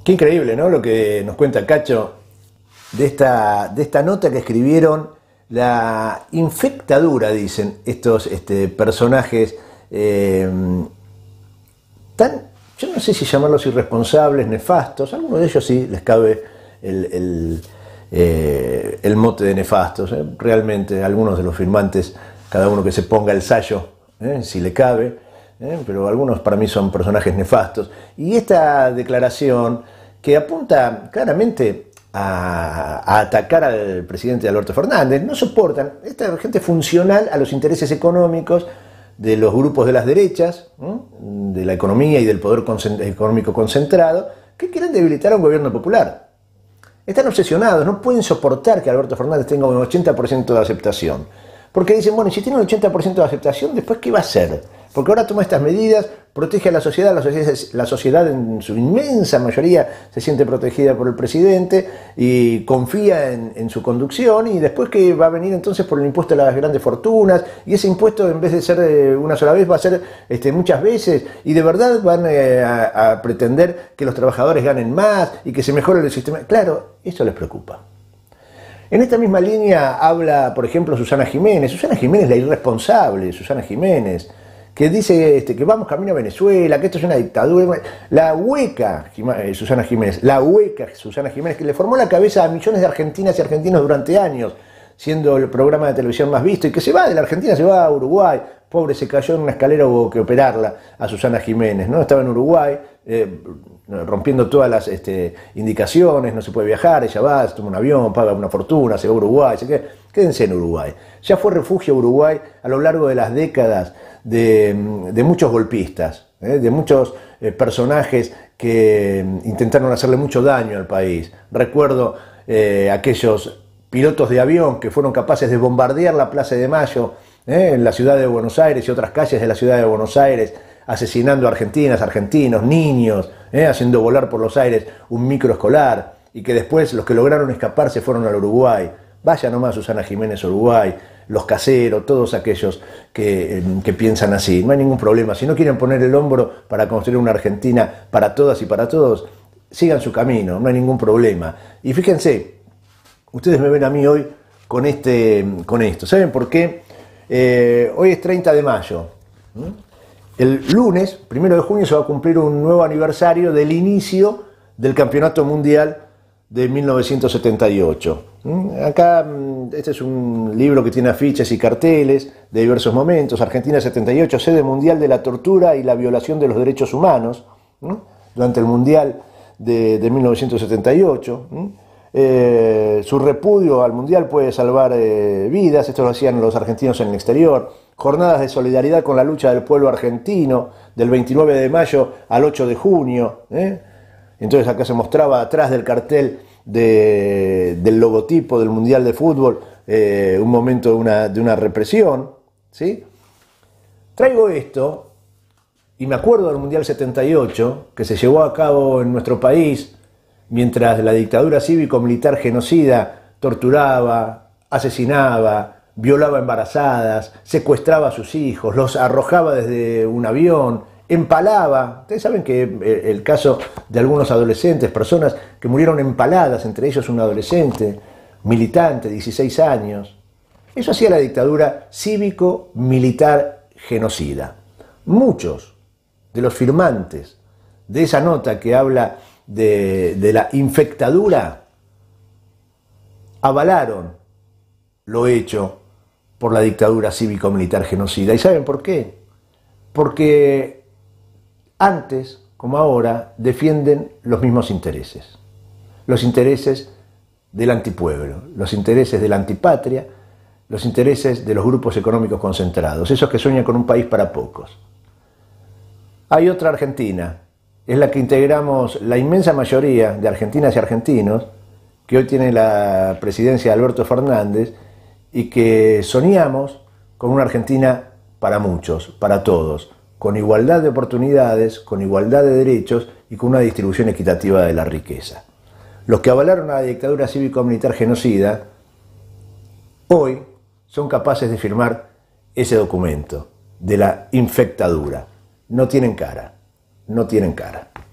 Qué increíble, ¿no? Lo que nos cuenta Cacho de esta nota que escribieron, la infectadura, dicen estos personajes tan, yo no sé si llamarlos irresponsables, nefastos. A algunos de ellos sí les cabe el mote de nefastos. Realmente, algunos de los firmantes, cada uno que se ponga el sayo, si le cabe. Pero algunos para mí son personajes nefastos. Y esta declaración que apunta claramente a atacar al presidente Alberto Fernández, no soportan, esta gente funcional a los intereses económicos de los grupos de las derechas, de la economía y del poder económico concentrado, que quieren debilitar a un gobierno popular. Están obsesionados, no pueden soportar que Alberto Fernández tenga un 80% de aceptación. Porque dicen, bueno, y si tiene un 80% de aceptación, ¿después qué va a hacer? Porque ahora toma estas medidas, protege a la sociedad en su inmensa mayoría se siente protegida por el presidente y confía en su conducción, y después que va a venir entonces por el impuesto a las grandes fortunas, y ese impuesto en vez de ser una sola vez va a ser muchas veces, y de verdad van a pretender que los trabajadores ganen más y que se mejore el sistema. Claro, eso les preocupa. En esta misma línea habla, por ejemplo, Susana Jiménez, la irresponsable Susana Jiménez, que dice que vamos camino a Venezuela, que esto es una dictadura. La hueca Susana Jiménez, que le formó la cabeza a millones de argentinas y argentinos durante años, siendo el programa de televisión más visto, y que se va de la Argentina, se va a Uruguay. Pobre, se cayó en una escalera, hubo que operarla a Susana Jiménez, ¿no? Estaba en Uruguay, rompiendo todas las indicaciones, no se puede viajar, ella va, se toma un avión, paga una fortuna, se va a Uruguay, quédense en Uruguay. Ya fue refugio a Uruguay a lo largo de las décadas de muchos golpistas, de muchos personajes que intentaron hacerle mucho daño al país. Recuerdo aquellos pilotos de avión que fueron capaces de bombardear la Plaza de Mayo en la ciudad de Buenos Aires y otras calles de la ciudad de Buenos Aires, asesinando a argentinas, argentinos, niños, haciendo volar por los aires un micro escolar, y que después los que lograron escapar se fueron al Uruguay. Vaya nomás Susana Jiménez a Uruguay, los caseros, todos aquellos que piensan así. No hay ningún problema. Si no quieren poner el hombro para construir una Argentina para todas y para todos, sigan su camino, no hay ningún problema. Y fíjense, ustedes me ven a mí hoy con esto. ¿Saben por qué? Hoy es 30 de mayo. El lunes, 1 de junio, se va a cumplir un nuevo aniversario del inicio del Campeonato Mundial de 1978. Acá, este es un libro que tiene afiches y carteles de diversos momentos. Argentina 78, sede mundial de la tortura y la violación de los derechos humanos, durante el Mundial de 1978. Su repudio al Mundial puede salvar vidas, esto lo hacían los argentinos en el exterior. Jornadas de solidaridad con la lucha del pueblo argentino, del 29 de mayo al 8 de junio. Entonces acá se mostraba atrás del cartel del logotipo del Mundial de Fútbol un momento de una represión, ¿sí? Traigo esto y me acuerdo del Mundial 78 que se llevó a cabo en nuestro país mientras la dictadura cívico-militar genocida torturaba, asesinaba, violaba embarazadas, secuestraba a sus hijos, los arrojaba desde un avión, empalaba. Ustedes saben que el caso de algunos adolescentes, personas que murieron empaladas, entre ellos un adolescente, militante, 16 años. Eso hacía la dictadura cívico-militar genocida. Muchos de los firmantes de esa nota que habla de la infectadura avalaron lo hecho por la dictadura cívico-militar genocida. ¿Y saben por qué? Porque antes, como ahora, defienden los mismos intereses. Los intereses del antipueblo, los intereses de la antipatria, los intereses de los grupos económicos concentrados, esos que sueñan con un país para pocos. Hay otra Argentina, es la que integramos la inmensa mayoría de argentinas y argentinos, que hoy tiene la presidencia de Alberto Fernández, y que soñamos con una Argentina para muchos, para todos, con igualdad de oportunidades, con igualdad de derechos y con una distribución equitativa de la riqueza. Los que avalaron a la dictadura cívico-militar genocida, hoy son capaces de firmar ese documento de la infectadura. No tienen cara, no tienen cara.